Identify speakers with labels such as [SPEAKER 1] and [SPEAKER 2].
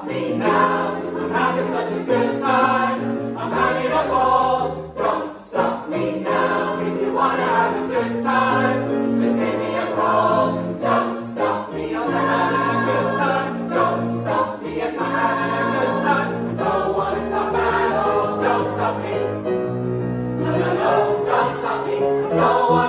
[SPEAKER 1] stop me now. I'm having such a good time. I'm having a ball. Don't stop me now. If you wanna have a good time, just give me a call. Don't stop me, yes, I'm having a good time. Don't stop me, yes, I'm having a good time. I don't wanna stop at all. Don't stop me. No, no, no, don't stop me. I don't wanna